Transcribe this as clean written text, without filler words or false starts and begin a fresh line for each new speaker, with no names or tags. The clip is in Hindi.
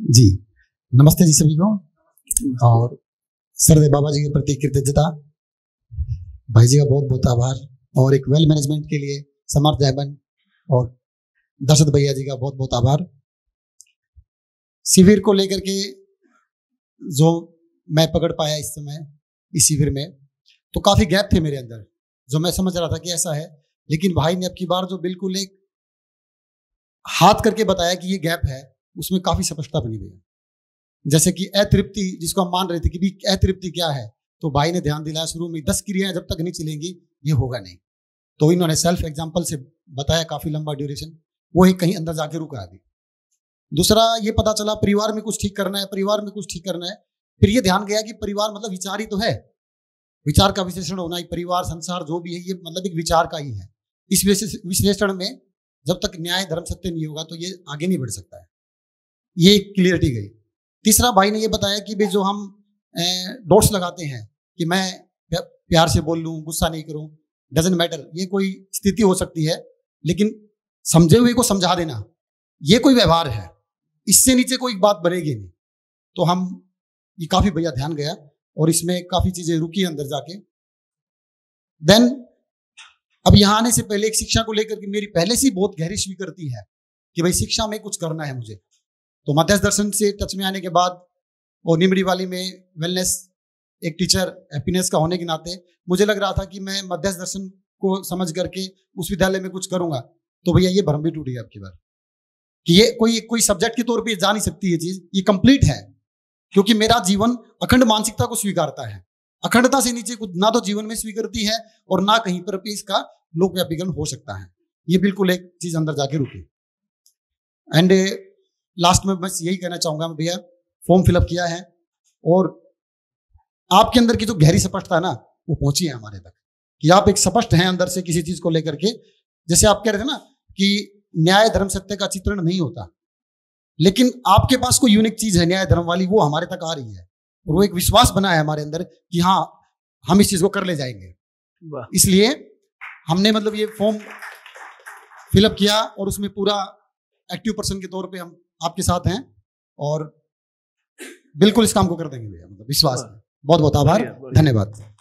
जी नमस्ते जी सभी को। और सरदेव बाबा जी के प्रति कृतज्ञता, भाई जी का बहुत बहुत आभार, और एक वेल मैनेजमेंट के लिए समर्थ जयबन और दशरथ भैया जी का बहुत बहुत आभार। शिविर को लेकर के जो मैं पकड़ पाया इस समय इस शिविर में, तो काफी गैप थे मेरे अंदर, जो मैं समझ रहा था कि ऐसा है, लेकिन भाई ने अब की बार जो बिल्कुल एक हाथ करके बताया कि ये गैप है, उसमें काफी स्पष्टता बनी हुई है। जैसे कि अतृप्ति, जिसको हम मान रहे थे कि भी अतृप्ति क्या है, तो भाई ने ध्यान दिलाया शुरू में 10 क्रियाएं जब तक नहीं चलेंगी ये होगा नहीं। तो इन्होंने सेल्फ एग्जाम्पल से बताया, काफी लंबा ड्यूरेशन, वो ही कहीं अंदर जाके रुका अभी। दूसरा ये पता चला परिवार में कुछ ठीक करना है, परिवार में कुछ ठीक करना है। फिर ये ध्यान गया कि परिवार मतलब विचार ही तो है, विचार का विश्लेषण होना ही, परिवार संसार जो भी है ये मतलब एक विचार का ही है। इस विश्लेषण में जब तक न्याय धर्म सत्य नहीं होगा तो ये आगे नहीं बढ़ सकता है, ये क्लियरिटी गई। तीसरा भाई ने ये बताया कि भाई जो हम डॉट्स लगाते हैं कि मैं प्यार से बोल लूं, गुस्सा नहीं करूं, डजंट मैटर, ये कोई स्थिति हो सकती है, लेकिन समझे हुए को समझा देना ये कोई व्यवहार है, इससे नीचे कोई बात बनेगी नहीं। तो हम ये काफी भैया ध्यान गया और इसमें काफी चीजें रुकी अंदर जाके। देन अब यहां आने से पहले एक शिक्षा को लेकर के मेरी पहले से बहुत गहरी स्वीकृति है कि भाई शिक्षा में कुछ करना है मुझे। तो मध्यस्थ दर्शन से टच में आने के बाद और निमड़ी वाली में वेलनेस, एक टीचर हैप्पीनेस का होने के नाते मुझे लग रहा था कि मैं मध्यस्थ दर्शन को समझ करके उस विद्यालय में कुछ करूंगा। तो भैया ये भ्रम भी टूट गया आपकी बार कि ये कोई सब्जेक्ट के तौर पे जा नहीं सकती ये चीज, ये कंप्लीट है, क्योंकि मेरा जीवन अखंड मानसिकता को स्वीकारता है। अखंडता से नीचे कुछ ना तो जीवन में स्वीकृति है और ना कहीं पर भी इसका लोकव्यापीकरण हो सकता है। ये बिल्कुल एक चीज अंदर जाके रुकी। एंड लास्ट में बस यही कहना चाहूंगा मैं भैया, फॉर्म फिलअप किया है और आपके अंदर की जो गहरी स्पष्टता है ना वो पहुंची है हमारे तक, कि आप एक स्पष्ट हैं अंदर से किसी चीज को लेकर के। जैसे आप कह रहे थे ना कि न्याय धर्म सत्य का चित्रण नहीं होता, लेकिन आपके पास कोई यूनिक चीज है न्याय धर्म वाली, वो हमारे तक आ रही है और वो एक विश्वास बना है हमारे अंदर कि हाँ हम इस चीज को कर ले जाएंगे। इसलिए हमने मतलब ये फॉर्म फिलअप किया और उसमें पूरा एक्टिव पर्सन के तौर पे हम आपके साथ हैं और बिल्कुल इस काम को कर देंगे भैया, मतलब विश्वास है। बहुत बहुत आभार, धन्यवाद।